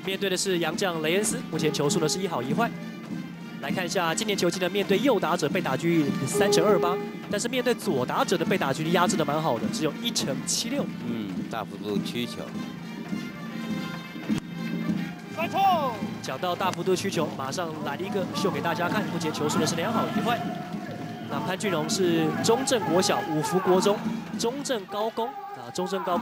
面对的是洋将雷恩斯，目前球数呢是1好1坏。来看一下今年球季呢，面对右打者被打局率3.28%，但是面对左打者的被打局率压制的蛮好的，只有1.76%。 大幅度曲球。 讲到大幅度曲球，马上来了一个秀给大家看，目前球数呢是2好1坏。那潘俊荣是中正国小五福国中中正高工啊，中正高。